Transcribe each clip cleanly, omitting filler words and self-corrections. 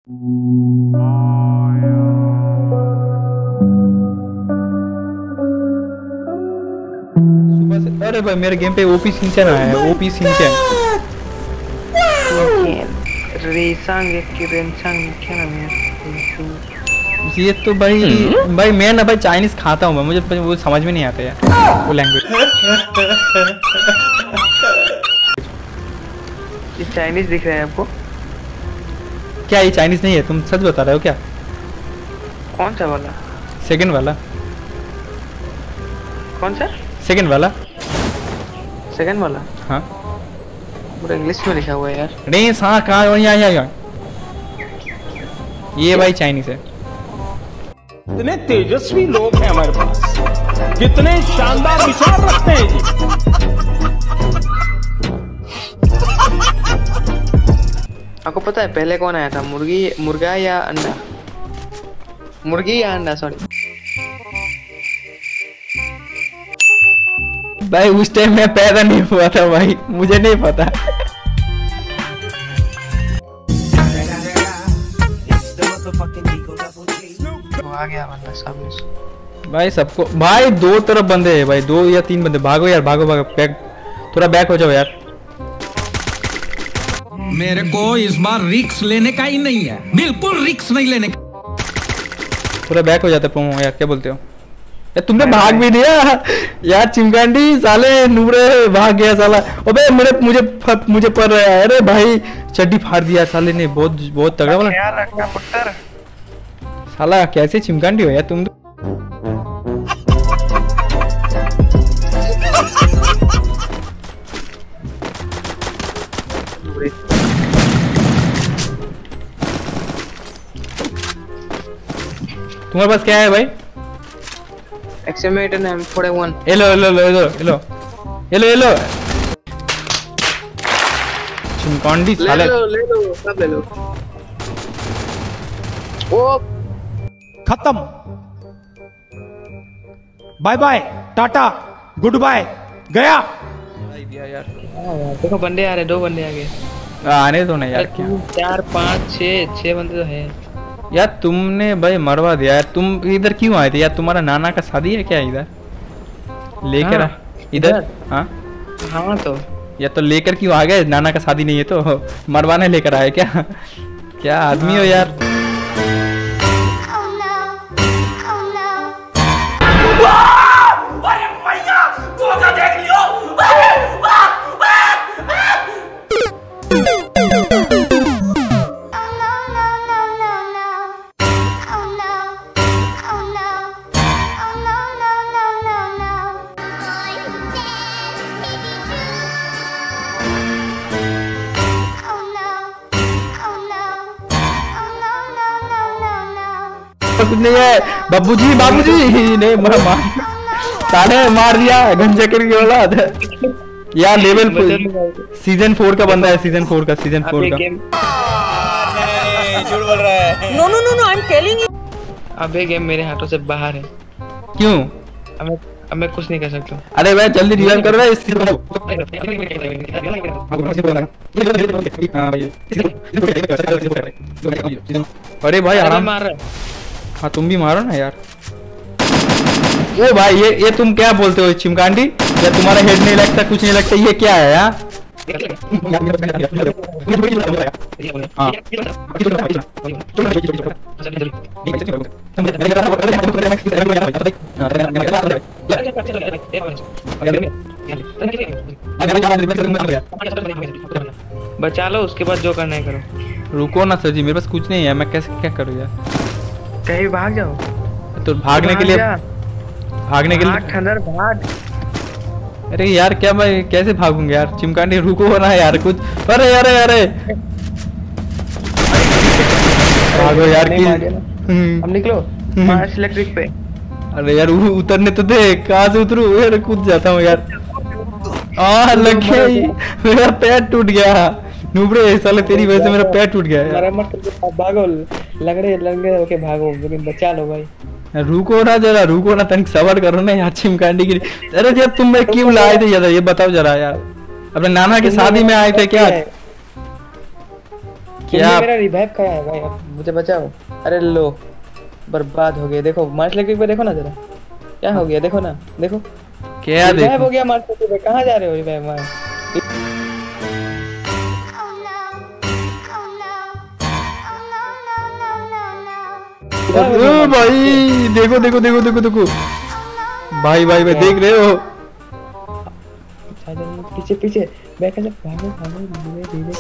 सुबह से अरे भाई मेरे गेम पे ओपी सिंचन आया है, ओपी सिंचन। क्या नाम है ये तो भाई भाई मैं ना भाई चाइनीज खाता हूँ, मुझे वो समझ में नहीं आता यार वो लैंग्वेज। ये चाइनीज दिख रहा है आपको? क्या ये चाइनीज नहीं है? तुम सच बता रहे हो क्या? कौन सा वाला? सेकंड वाला। कौन सा? सेकंड वाला। सेकंड वाला? हाँ पूरा इंग्लिश में लिखा हुआ है यार। नहीं हाँ कहाँ यहाँ ये भाई चाइनीज है। कितने तेजस्वी लोग हैं हमारे पास, कितने शानदार विचार रखते हैं जी। आपको पता है पहले कौन आया था? मुर्गा या अंडा? मुर्गी या अंडा, सॉरी। भाई उस टाइम मैं पैदा नहीं हुआ था भाई, मुझे नहीं पता। आ गया बंदा सामने। भाई सबको भाई दो तरफ बंदे हैं भाई, 2 या 3 बंदे। भागो यार भागो भागो, बैक थोड़ा बैक हो जाओ यार। मेरे को इस बार रिस्क लेने का ही नहीं है, बिल्कुल रिस्क नहीं लेने का। थोड़ा बैक हो जाता है यार, क्या बोलते हो यार? तुमने भाग भी दिया यार चिमकांडी, साले नूबरे भाग गया साला। अबे मुझे पड़ रहा है। अरे भाई चड्डी फाड़ दिया साले ने, बहुत तगड़ा वाला। ख्याल रखना पुत्र। साला कैसे चिमकांडी हो यार तुम? तुम्हारे पास क्या है भाई? XM8 and M41। हेलो चिमकांडी साले। ले लो सब ले लो। ओ खत्म, bye bye, tata, goodbye, गया। दिया यार। देखो बंदे आ रहे, 2 बंदे आ गए। आने दो ना यार। 2 4 5 6 बंदे तो है यार। तुमने भाई मरवा दिया यार। तुम इधर क्यों आए थे यार? तुम्हारा नाना का शादी है क्या इधर? लेकर हाँ, इधर। हाँ हाँ तो या तो लेकर क्यों आ गए? नाना का शादी नहीं है तो मरवाने लेकर आए क्या? क्या आदमी हो यार। कुछ नहीं है बाबूजी ने मार साले मार दिया गंजेकर की औलाद यार। लेवल सीजन 4 का बंदा है, सीजन 4 का। झूठ बोल रहा है। No I am telling you. अब ये गेम मेरे हाथों से बाहर है। क्यों? अब मैं कुछ नहीं कर सकता। अरे भाई जल्दी रिवाइव कर रहा है इसकी। अरे भाई आराम मार रहा है। हाँ तुम भी मारो ना यार। ओ भाई ये तुम क्या बोलते हो चिमकांडी? या तुम्हारा हेड नहीं लगता, कुछ नहीं लगता, ये क्या है यार? बचा लो, उसके बाद जो करना है करो। रुको ना सर जी, मेरे पास कुछ नहीं है, मैं कैसे क्या करूँ यार? कहीं भाग जाओ। तो भागने के लिए अंदर भाग। अरे यार क्या मैं कैसे भागूंगा यार? चिमकांडी रुको ना यार कुछ। अरे भागो यार की। अब निकलो मार्च इलेक्ट्रिक पे। अरे यार उतरने तो दे, कहाँ से उतरूं यार? कूद जाता हूँ यार। लग गया, मेरा पैर टूट गया। नूबड़े साले तेरी वजह से मेरा पैर टूट गया यार। भागो लंगड़े होके भागो, लेकिन बचा लो भाई। रुको ना जरा, रुको ना, तनिक सबर करो ना यार चिमकांडी की। अरे यार तुम मैं क्यों लाए थे यार? ये बताओ जरा यार। अपने नाना की शादी में आए थे क्या? क्या मेरा रिवाइव करा है भाई, अब मुझे बचाओ। अरे लो, बर्बाद हो गए। देखो मार्च लेके पे देखो ना जरा, क्या हो गया देखो ना, देखो क्या रिवाइव देखो हो गया मार्च लेके पे। कहाँ जा रहे हो रिवाइव मार? ओ भाई देखो देखो देखो देखो देखो भाई भाई भाई देख रहे हो? पीछे पीछे बैक जा, भागो भागो धीरे धीरे।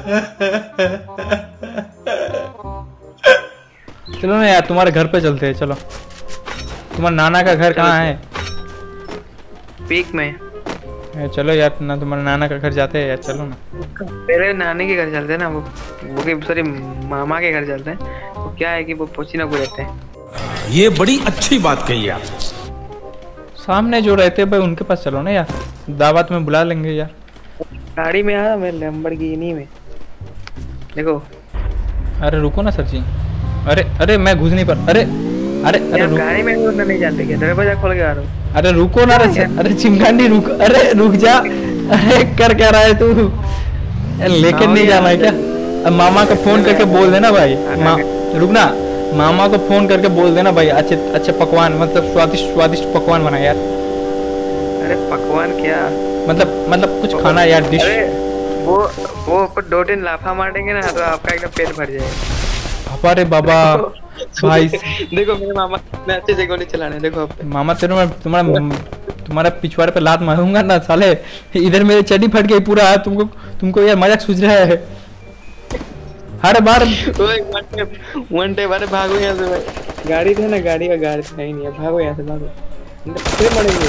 चलो ना यार तुम्हारे घर पे चलते हैं, चलो। तुम्हारे नाना का घर कहाँ है? पीक में। चलो यार ना, तुम्हारे नाना का घर जाते हैं यार, चलो ना। पहले नानी के घर चलते हैं ना, वो के सॉरी मामा के घर चलते हैं। वो क्या है कि वो पोचीना को रहते हैं। ये बड़ी अच्छी बात कही आप। सामने जो रहते हैं भाई उनके पास चलो ना यार, दावत में बुला लेंगे यार। गाड़ी में आ, मैं लैम्बोर्गिनी में। देखो अरे रुको ना सर जी, अरे अरे मैं घुस नहीं पर, अरे अरे अरे गाड़ी में नहीं जाते क्या? दरवाजा खोल के आ रहा हूँ। अरे रुको ना रे, अरे चिमकांडी रुक, अरे रुक जा। अरे कर क्या रहा है तू? लेकिन नहीं जाना है क्या? अब मामा को फोन करके बोल देना भाई। रुक ना, मामा को फोन करके बोल देना भाई, अच्छे अच्छे पकवान, मतलब स्वादिष्ट स्वादिष्ट पकवान बना यार। अरे पकवान क्या, मतलब कुछ खाना यार, डिश। वो ऊपर 2-3 लाफा मारेंगे ना तो आपका एकदम पेट भर जाएगा। अरे बाबा भाई देखो मेरे मामा मैं अच्छे से गोली चलाने, देखो अब मामा तेरे तुम्हारा पिछवाड़े पे लात मारूंगा ना साले। इधर मेरी चड्डी फट गई पूरा, तुमको यार मजाक सूझ रहा है हर बार। वन डे बारे भागो यहाँ से भाई। गाड़ी थे ना, गाड़ी नहीं है, भागो यहाँ से, भागो फिर मरेंगे।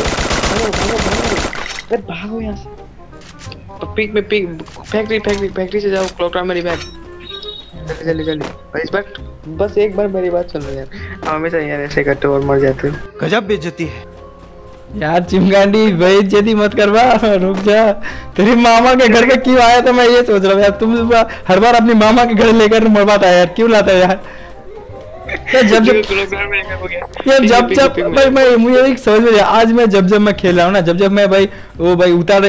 भागो भागो यहाँ से। तो पीक में फैक्ट्री से जाओ, क्लॉक टावर में रिवाइव जल्दी। पर इस बार बस एक बार मेरी बात सुनो यार, हमेशा यार ऐसे करते और मर जाते हो। गजब बेइज्जती है यार चिमकांडी, बेइज्जती मत करवा, रुक जा। तेरे मामा के घर पे क्यों आया था मैं ये सोच रहा हूँ यार। तुम हर बार अपनी मामा के घर लेकर मरवाता है यार, क्यों लाता है यार? जब भाई मैं मुझे एक समझ में आज मैं जब मैं खेल रहा हूँ ना, जब मैं भाई वो भाई उतार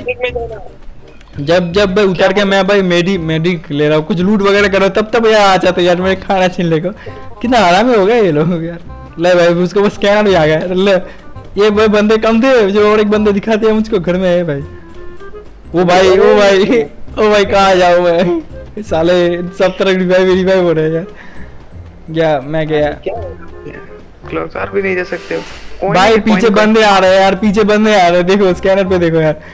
जब भाई उतार के मैं भाई मेडी ले रहा हूँ, कुछ लूट वगैरह कर रहा हूँ, तब यार आ जाता यार मेरे खाना छीन ले को। कितना आराम हो गया ये लोग यार। ले भाई उसको बस स्कैनर भी आ गया। ले ये भाई बंदे कम थे, जो और एक बंदे दिखाते हैं मुझको घर में है भाई। ओ भाई कहाँ जाओ भाई, साले सब तरह रिवाइव हो रहे हैं यार। क्या मैं गया क्लॉक टावर भी नहीं जा सकते हो भाई। पीछे बंदे आ रहे हैं यार, पीछे बंदे आ रहे हैं, देखो स्कैनर पे देखो यार।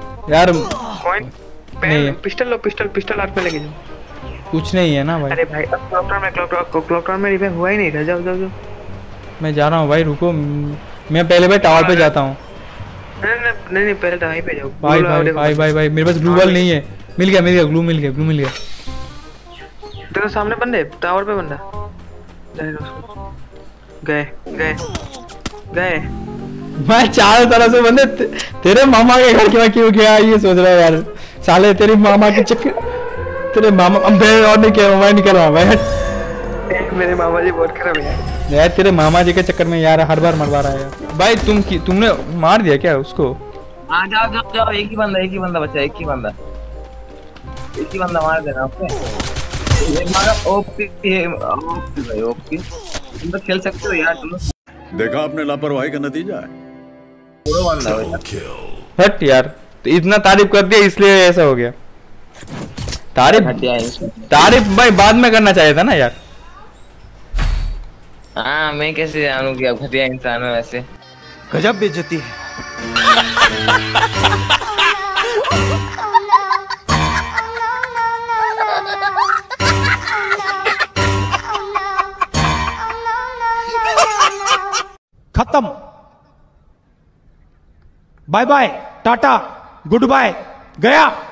नहीं पिस्टल हाथ में लेके जाओ। कुछ नहीं है ना भाई। अरे भाई क्लॉक टावर में रिवाइव हुआ ही नहीं था। जाओ मैं जा रहा हूँ भाई, रुको। मैं पहले भाई टावर पे जाता हूँ। नहीं पहले टावर पे जाओ। भाई मेरे पास ग्लू बॉल नहीं है। मिल गया ग्लू मिल गया। देखो सामने बंदे, टावर पे बंदा। गए मैं चारों तरफ से बंदे तेरे मामा के घर क्यों गया ये सोच रहा है यार। साले तेरे मामा के चक्कर, तेरे मामा और नहीं किया, मैं नहीं कर रहा भाई। मेरे मामा जी बहुत खराब है यार, तेरे मामा जी के चक्कर में यार हर बार मरवा रहा है यार। भाई तुमने मार दिया क्या उसको? हाँ जाओ, एक ही बंदा बचा, एक ही बंदा मार देना ओपी भाई, ओपी तुम तो खेल सकते हो यार। तुम देखा आपने लापरवाही का नतीजा है। हट यार, तो इतना तारीफ कर दिया इसलिए ऐसा हो गया। तारीफ भाई बाद में करना चाहिए था ना यार। हाँ मैं कैसे जानूं कि आप घटिया इंसान हो वैसे। गजब बेइज्जती है। खत्म, bye bye, tata, goodbye, गया।